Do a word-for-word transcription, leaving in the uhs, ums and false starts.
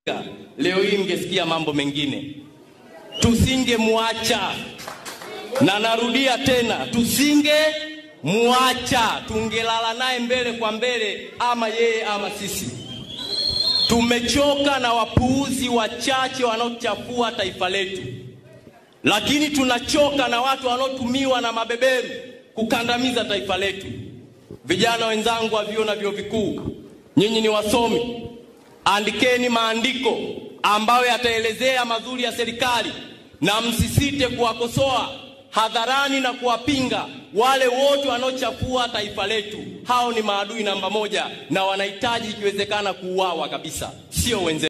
leo hii mngesikia mambo mengine. Tusinge muacha. Na narudia tena, tusinge muacha. Tungelala naye mbele kwa mbele, ama yeye ama sisi. Tumechoka na wapuuzi wachache wanaochafua taifa letu. Lakini tunachoka na watu wanaotumiwa na mabeberu kukandamiza taifa letu. Vijana wenzangu wa vyuo na vyuo vikuu, nyinyi ni wasomi. Andikeni maandiko ambayo yataelezea mazuri ya serikali, na msisite kuwakosoa hadharani na kuwapinga wale wote wanaochafua taifa letu. Hao ni maadui namba moja na wanahitaji ikiwezekana kuuawa kabisa, sio wenzetu.